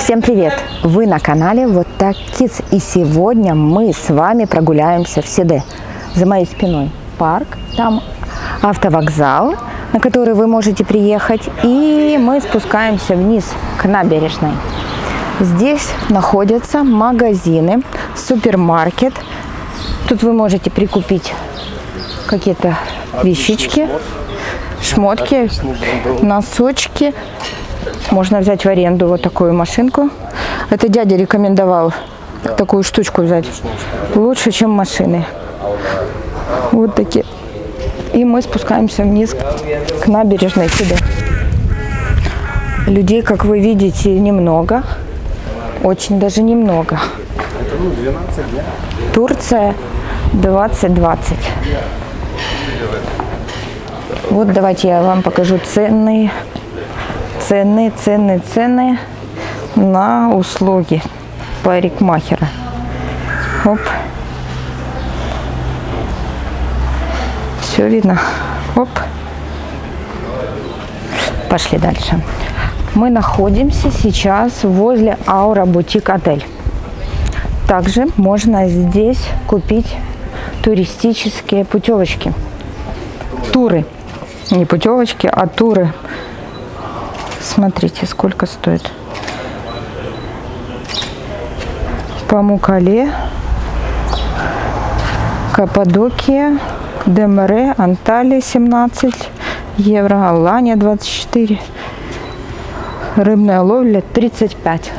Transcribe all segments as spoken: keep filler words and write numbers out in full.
Всем привет! Вы на канале Вот Так Kids, и сегодня мы с вами прогуляемся в Сиде. За моей спиной парк, там автовокзал, на который вы можете приехать, и мы спускаемся вниз к набережной. Здесь находятся магазины, супермаркет. Тут вы можете прикупить какие-то вещички, шмотки, носочки. Можно взять в аренду вот такую машинку. Это дядя рекомендовал такую штучку взять. Лучше, чем машины. Вот такие. И мы спускаемся вниз к набережной сюда. Людей, как вы видите, немного. Очень даже немного. Турция двадцать двадцать. Вот давайте я вам покажу цены. Цены, цены, цены на услуги парикмахера. Оп. Все видно. Оп. Пошли дальше. Мы находимся сейчас возле Аура Бутик Отель. Также можно здесь купить туристические путевочки. Туры. Не путевочки, а туры. Смотрите, сколько стоит. Памуккале, Каппадокия, Демре, Анталия семнадцать евро, Алания двадцать четыре, рыбная ловля тридцать пять.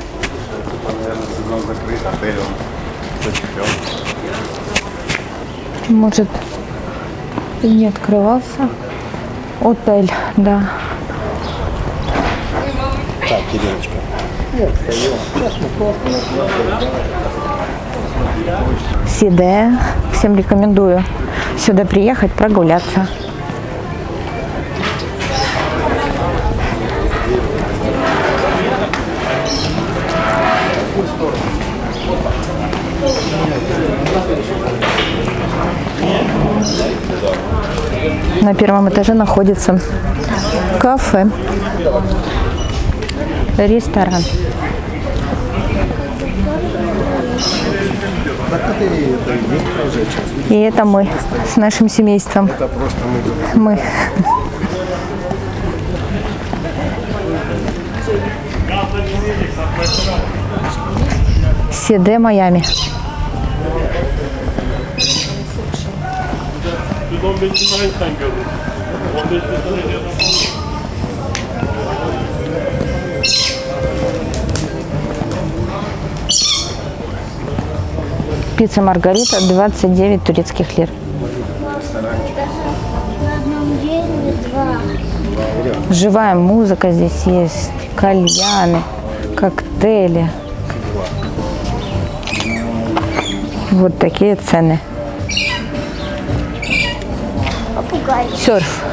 Может, и не открывался. Отель, да. Так, Кириллочка. Нет, встаем. Сейчас мы просто... Сиде. Всем рекомендую сюда приехать, прогуляться. На первом этаже находится кафе, ресторан. И это мы с нашим семейством. Это просто мы. Мы. Сиде, Майами. Пицца Маргарита двадцать девять турецких лир. Живая музыка здесь есть, кальяны, коктейли. Вот такие цены. Серф.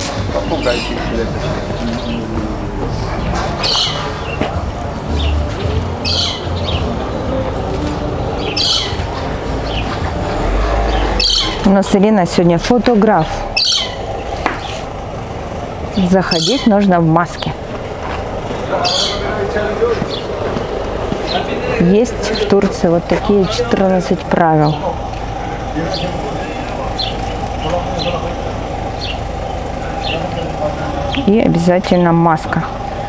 У нас Ирина сегодня фотограф. Заходить нужно в маске. Есть в Турции вот такие четырнадцать правил. И обязательно маска.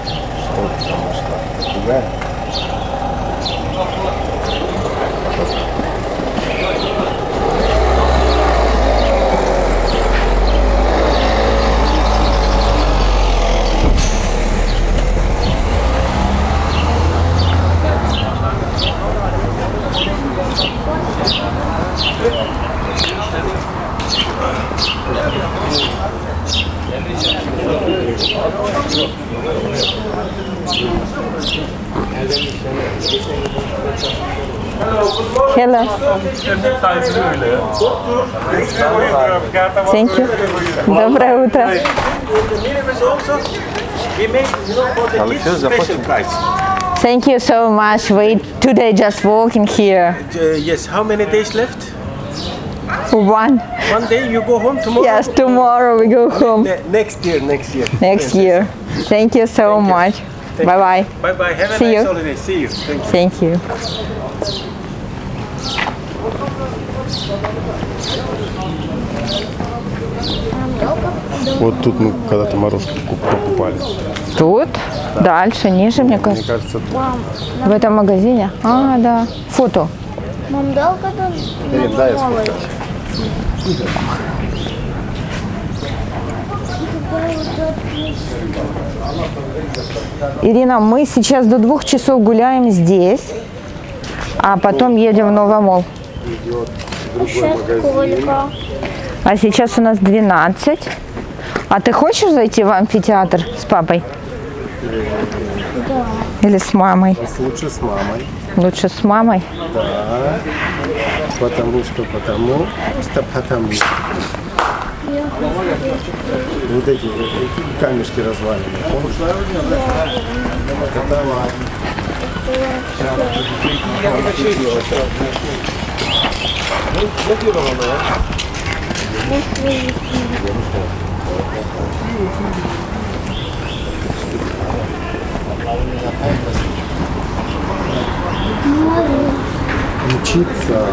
Hello. Thank you. Доброе утро. Thank you so much. We today just walking here. Uh, yes. How many days left? One. One day you go home tomorrow? Yes, tomorrow we go home. Ne next year, next year. Next year. Thank you so Thank you. much. Bye-bye. Bye bye. Have a See nice you. holiday. See you. Thank you. Thank you. Вот тут мы когда-то морожку покупали. Тут? Дальше, ниже, мне Мне кажется. кажется, тут. В этом магазине? А, да. Фото. Мам, долго тут Ирин, дай я сфоткаю. Ирина, мы сейчас до двух часов гуляем здесь, а потом едем в Новомол. Идет Сейчас другой магазин. сколько? А сейчас у нас двенадцать. А ты хочешь зайти в амфитеатр с папой? Да. Или с мамой? Лучше с мамой. Лучше с мамой. Да. Потому что потому. Просто потому. Вот эти, эти камешки разваленные. Помнишь? Учиться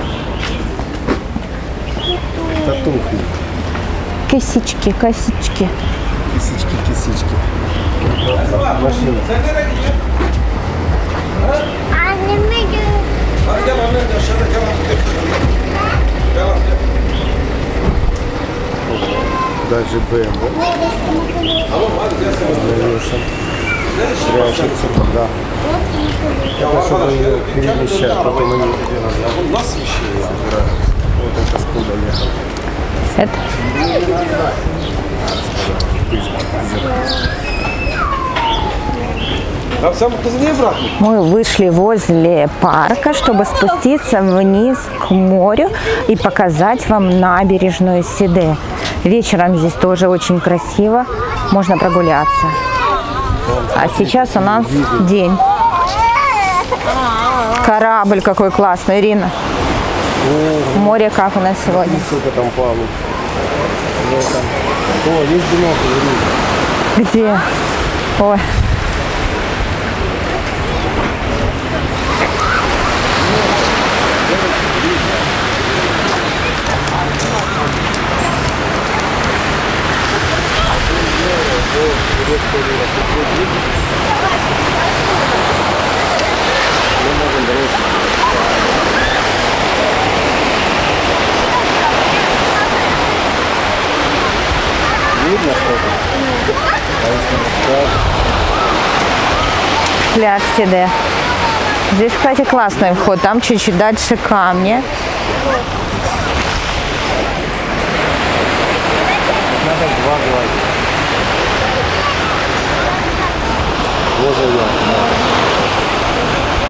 татухи. Косички, косички. Кисички, кисички. Машина. Даже БМВ. Навесом. Прячется туда. Это чтобы ее перемещать, потом они забираются. Вот это скуда ехал. Это? Мы вышли возле парка, чтобы спуститься вниз к морю и показать вам набережную Сиде. Вечером здесь тоже очень красиво, можно прогуляться. А сейчас у нас день. Корабль какой классный, Ирина. Море как у нас сегодня? Сколько там плавают. О, есть бинокль, Ирина. Где? Ой. Видно что-то? Пляж Сиде. Здесь, кстати, классный вход. Там чуть-чуть дальше камни. Надо два гладить. Вот я.